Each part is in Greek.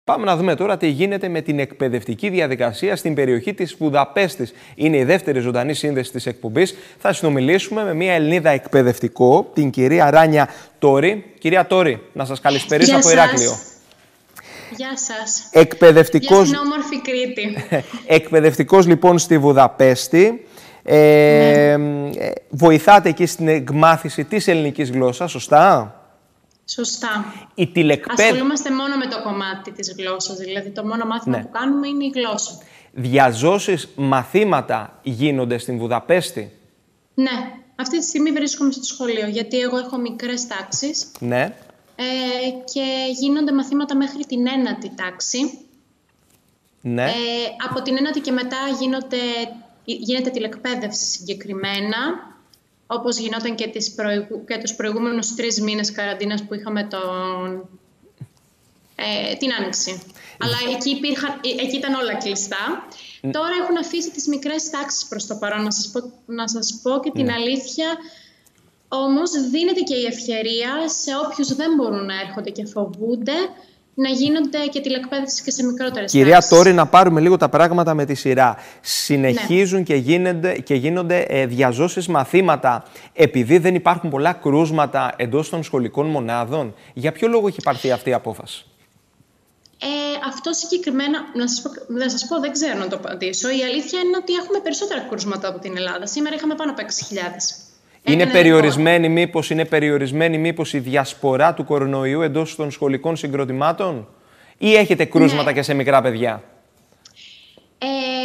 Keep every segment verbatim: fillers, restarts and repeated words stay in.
Πάμε να δούμε τώρα τι γίνεται με την εκπαιδευτική διαδικασία στην περιοχή της Βουδαπέστης. Είναι η δεύτερη ζωντανή σύνδεση της εκπομπής. Θα συνομιλήσουμε με μια Ελληνίδα εκπαιδευτικό, την κυρία Ράνια Τόρη. Κυρία Τόρη, να σας καλησπερίσω από Ηράκλειο. Γεια σας. Εκπαιδευτικός... Γεια στην όμορφη Κρήτη. Εκπαιδευτικός λοιπόν στη Βουδαπέστη. Ε, ναι. Βοηθάτε εκεί στην εκμάθηση της ελληνικής γλώσσας, σωστά? Σωστά. Η τηλεκπαίδευση... Ασχολούμαστε μόνο με το κομμάτι της γλώσσας, δηλαδή το μόνο μάθημα ναι. που κάνουμε είναι η γλώσσα. Διαζώσεις μαθήματα γίνονται στην Βουδαπέστη? Ναι. Αυτή τη στιγμή βρίσκομαι στο σχολείο, γιατί εγώ έχω μικρές τάξεις. Ναι. Ε, και γίνονται μαθήματα μέχρι την ένατη τάξη. Ναι. Ε, από την ένατη και μετά γίνονται, γίνεται τηλεκπαίδευση συγκεκριμένα, όπως γινόταν και, τις προηγου... και τους προηγούμενους τρεις μήνες καραντίνας που είχαμε τον... ε, την Άνοιξη. Αλλά εκεί, υπήρχαν... εκεί ήταν όλα κλειστά. Mm. Τώρα έχουν αφήσει τις μικρές τάξεις προς το παρόν. Να σας πω, να σας πω και την mm. αλήθεια, όμως δίνεται και η ευκαιρία σε όποιους δεν μπορούν να έρχονται και φοβούνται να γίνονται και τηλεκπαίδευση και σε μικρότερες Κυρία τάξεις. Τόρη, να πάρουμε λίγο τα πράγματα με τη σειρά. Συνεχίζουν ναι. και, γίνονται, και γίνονται ε, διαζώσεις μαθήματα επειδή δεν υπάρχουν πολλά κρούσματα εντός των σχολικών μονάδων. Για ποιο λόγο έχει πάρθει αυτή η απόφαση? Ε, αυτό συγκεκριμένα, να σας, πω, να σας πω, δεν ξέρω να το απαντήσω. Η αλήθεια είναι ότι έχουμε περισσότερα κρούσματα από την Ελλάδα. Σήμερα είχαμε πάνω από έξι χιλιάδες. Είναι περιορισμένη, μήπως, είναι περιορισμένη μήπως η διασπορά του κορονοϊού εντός των σχολικών συγκροτημάτων ή έχετε κρούσματα ναι. και σε μικρά παιδιά? Ε,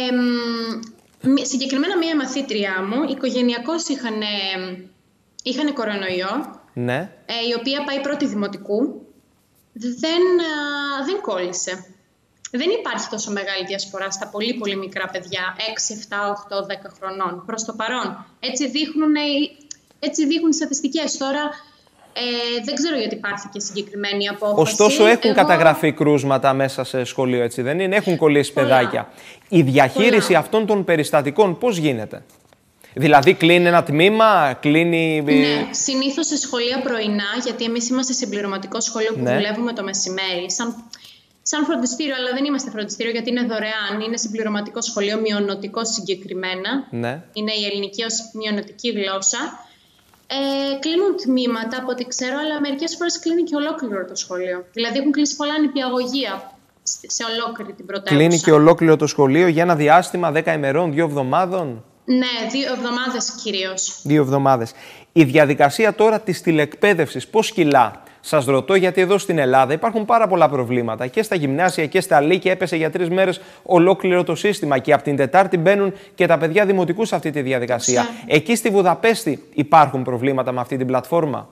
συγκεκριμένα μία μαθήτριά μου, οικογενειακώς είχαν, είχαν κορονοϊό, ναι. ε, η οποία πάει πρώτη δημοτικού, δεν, α, δεν κόλλησε. Δεν υπάρχει τόσο μεγάλη διασπορά στα πολύ πολύ μικρά παιδιά, έξι, επτά, οκτώ, δέκα χρονών, προς το παρόν. Έτσι δείχνουν, έτσι δείχνουν οι στατιστικές. Τώρα ε, δεν ξέρω γιατί υπάρχει και συγκεκριμένη απόφαση. Ωστόσο έχουν Εγώ... καταγραφεί κρούσματα μέσα σε σχολείο, έτσι δεν είναι? Έχουν κολλήσει πολλά. παιδάκια. Η διαχείριση πολλά. αυτών των περιστατικών πώς γίνεται? Δηλαδή κλείνει ένα τμήμα, κλείνει... Ναι, συνήθως σε σχολεία πρωινά, γιατί εμείς είμαστε συμπληρωματικό σχολείο που ναι. δουλεύουμε το μεσημέρι. Σαν... Σαν φροντιστήριο, αλλά δεν είμαστε φροντιστήριο γιατί είναι δωρεάν. Είναι συμπληρωματικό σχολείο, μειονοτικό συγκεκριμένα. Ναι. Είναι η ελληνική ως μειονοτική γλώσσα. Ε, κλείνουν τμήματα από ό,τι ξέρω, αλλά μερικές φορές κλείνει και ολόκληρο το σχολείο. Δηλαδή έχουν κλείσει πολλά νηπιαγωγεία σε ολόκληρη την πρωτεύουσα. Κλείνει και ολόκληρο το σχολείο για ένα διάστημα δέκα ημερών, δύο εβδομάδων. Ναι, δύο εβδομάδες κυρίως. Δύο εβδομάδες. Η διαδικασία τώρα της τηλεκπαίδευσης πώς κυλά? Σας ρωτώ γιατί εδώ στην Ελλάδα υπάρχουν πάρα πολλά προβλήματα. Και στα γυμνάσια και στα λύκεια έπεσε για τρεις μέρες ολόκληρο το σύστημα. Και από την Τετάρτη μπαίνουν και τα παιδιά δημοτικού σε αυτή τη διαδικασία. Yeah. Εκεί στη Βουδαπέστη υπάρχουν προβλήματα με αυτή την πλατφόρμα?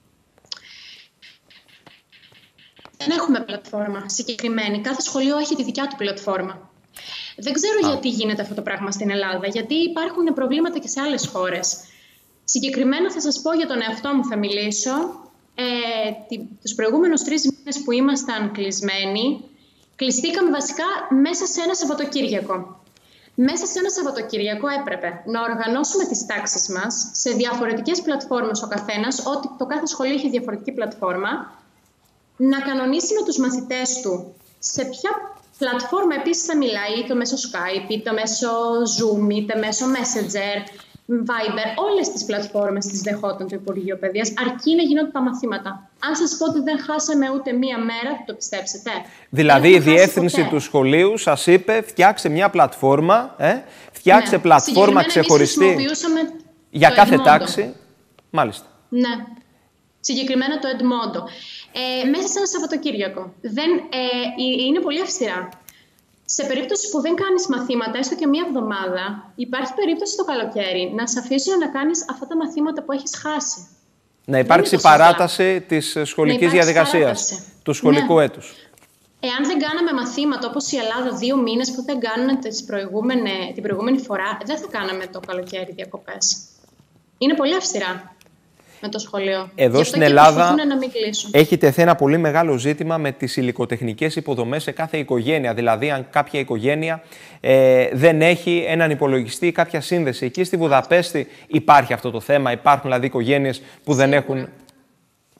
Δεν έχουμε πλατφόρμα συγκεκριμένη. Κάθε σχολείο έχει τη δικιά του πλατφόρμα. Δεν ξέρω ah. γιατί γίνεται αυτό το πράγμα στην Ελλάδα. Γιατί υπάρχουν προβλήματα και σε άλλες χώρες. Συγκεκριμένα θα σας πω για τον εαυτό μου, θα μιλήσω. Ε, τους προηγούμενους τρεις μήνες που ήμασταν κλεισμένοι, κλειστήκαμε βασικά μέσα σε ένα Σαββατοκύριακο. Μέσα σε ένα Σαββατοκύριακο έπρεπε να οργανώσουμε τις τάξεις μας σε διαφορετικές πλατφόρμες ο καθένας, ότι το κάθε σχολείο είχε διαφορετική πλατφόρμα, να κανονίσει με τους μαθητές του σε ποια πλατφόρμα επίσης θα μιλάει, είτε μέσω Skype, είτε μέσω Zoom, είτε μέσω Messenger, Viber, όλες τις πλατφόρμες τις δεχόταν το Υπουργείο Παιδείας, αρκεί να γινόταν τα μαθήματα. Αν σας πω ότι δεν χάσαμε ούτε μία μέρα, θα το πιστέψετε? Δηλαδή η διεύθυνση ποτέ. του σχολείου σας είπε φτιάξε μια πλατφόρμα, ε, φτιάξε ναι. πλατφόρμα ξεχωριστή για κάθε Edmodo. τάξη. Μάλιστα. Ναι. Συγκεκριμένα το Edmodo. Ε, μέσα σε ένα Σαββατοκύριακο. Δεν, ε, είναι πολύ αυστηρά. Σε περίπτωση που δεν κάνεις μαθήματα, έστω και μία εβδομάδα, υπάρχει περίπτωση το καλοκαίρι να σε αφήσουν να κάνεις αυτά τα μαθήματα που έχεις χάσει. Να υπάρξει παράταση της σχολικής διαδικασίας, παράταση. του σχολικού ναι. έτους. Εάν δεν κάναμε μαθήματα όπως η Ελλάδα δύο μήνες που δεν κάνουν την προηγούμενη φορά, δεν θα κάναμε το καλοκαίρι διακοπές. Είναι πολύ αυστηρά με το σχολείο. Εδώ στην Ελλάδα έχει τεθεί ένα πολύ μεγάλο ζήτημα με τις υλικοτεχνικές υποδομές σε κάθε οικογένεια. Δηλαδή, αν κάποια οικογένεια ε, δεν έχει έναν υπολογιστή ή κάποια σύνδεση. Εκεί στη Βουδαπέστη υπάρχει αυτό το θέμα. Υπάρχουν δηλαδή οικογένειες που δεν έχουν...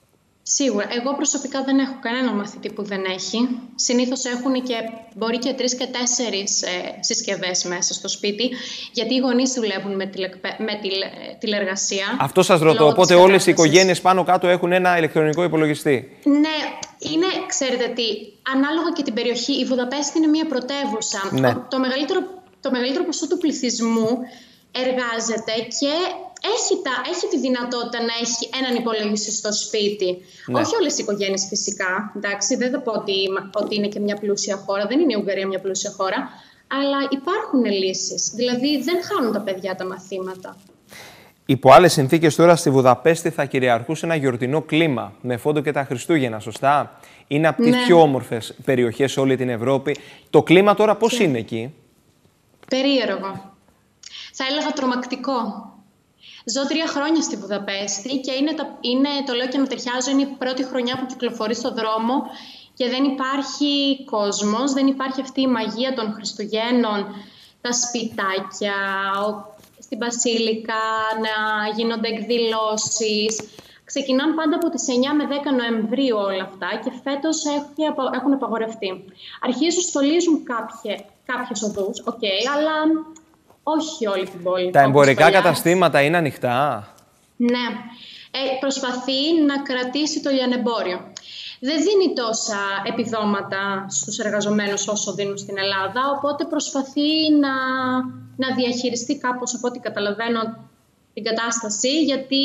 Σίγουρα. Εγώ προσωπικά δεν έχω κανένα μαθητή που δεν έχει. Συνήθως έχουν και μπορεί και τρεις και τέσσερις ε, συσκευές μέσα στο σπίτι, γιατί οι γονείς δουλεύουν με, τηλεκπε... με τηλε... τηλεργασία. Αυτό σας ρωτώ. Οπότε όλες οι οικογένειες πάνω κάτω έχουν ένα ηλεκτρονικό υπολογιστή. Ναι, είναι, ξέρετε τι, ανάλογα και την περιοχή. Η Βουδαπέστη είναι μια πρωτεύουσα. Ναι. Το μεγαλύτερο, το μεγαλύτερο ποσό του πληθυσμού εργάζεται και έχει, τα, έχει τη δυνατότητα να έχει έναν υπολογιστή στο σπίτι. Ναι. Όχι όλες οι οικογένειες φυσικά. Εντάξει, δεν θα πω ότι, ότι είναι και μια πλούσια χώρα. Δεν είναι η Ουγγαρία μια πλούσια χώρα. Αλλά υπάρχουν λύσεις. Δηλαδή δεν χάνουν τα παιδιά τα μαθήματα. Υπό άλλες συνθήκες τώρα στη Βουδαπέστη θα κυριαρχούσε ένα γιορτινό κλίμα με φόντο και τα Χριστούγεννα, σωστά? Είναι από τις ναι. πιο όμορφες περιοχές σε όλη την Ευρώπη. Το κλίμα τώρα πώς και... είναι εκεί? Περίεργο. Θα έλεγα τρομακτικό. Ζω τρία χρόνια στη Βουδαπέστη και είναι, τα, είναι, το λέω και με ταιριάζω, είναι η πρώτη χρονιά που κυκλοφορεί στον δρόμο και δεν υπάρχει κόσμος, δεν υπάρχει αυτή η μαγεία των Χριστουγέννων, τα σπιτάκια, στην Βασίλικα, να γίνονται εκδηλώσεις. Ξεκινάνε πάντα από τις εννιά με δέκα Νοεμβρίου όλα αυτά και φέτος έχουν απαγορευτεί. Αρχίζουν, στολίζουν κάποιες οδούς, οκ, okay, αλλά... όχι όλη την πόλη. Τα εμπορικά καταστήματα είναι ανοιχτά. Ναι. Ε, προσπαθεί να κρατήσει το λιανεμπόριο. Δεν δίνει τόσα επιδόματα στους εργαζομένους όσο δίνουν στην Ελλάδα, οπότε προσπαθεί να, να διαχειριστεί κάπως, από ό,τι καταλαβαίνω, την κατάσταση, γιατί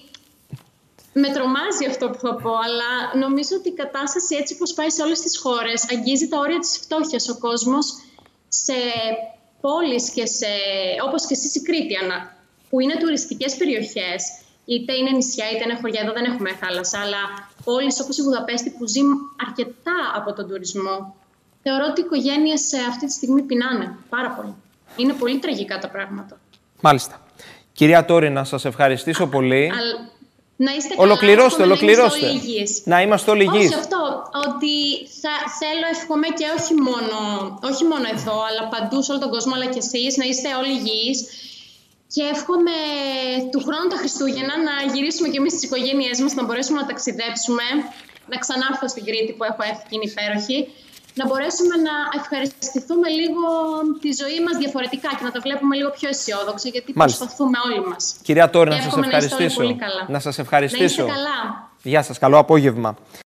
με τρομάζει αυτό που θα πω, αλλά νομίζω ότι η κατάσταση έτσι πως πάει σε όλες τις χώρες αγγίζει τα όρια της φτώχειας. Ο κόσμος σε... πόλεις και σε, όπως και εσείς η Κρήτη, που είναι τουριστικές περιοχές, είτε είναι νησιά είτε είναι χωριά, εδώ δεν έχουμε θάλασσα, αλλά πόλεις όπως η Βουδαπέστη που ζει αρκετά από τον τουρισμό, θεωρώ ότι οι οικογένειες αυτή τη στιγμή πεινάνε πάρα πολύ. Είναι πολύ τραγικά τα πράγματα. Μάλιστα. Κυρία Τόρη, να σας ευχαριστήσω Α, πολύ. Α, να είστε καλά, ολοκληρώστε, ολοκληρώστε. Να είμαστε όλοι υγιείς. Όχι αυτό, ότι θα θέλω, εύχομαι και όχι μόνο, όχι μόνο εδώ, αλλά παντού σε όλο τον κόσμο, αλλά και εσείς, να είστε όλοι υγιείς. Και εύχομαι του χρόνου τα Χριστούγεννα να γυρίσουμε και εμείς στις οικογένειές μας, να μπορέσουμε να ταξιδέψουμε, να ξανάρθω στην Κρήτη που έχω έρθει και είναι υπέροχη, να μπορέσουμε να ευχαριστηθούμε λίγο τη ζωή μας διαφορετικά και να τα βλέπουμε λίγο πιο αισιόδοξα, γιατί Μάλιστα. προσπαθούμε όλοι μας. Κυρία Τόρη, να σας ευχαριστήσω. Να, να σας ευχαριστήσω. Να είστε καλά. Γεια σας, καλό απόγευμα.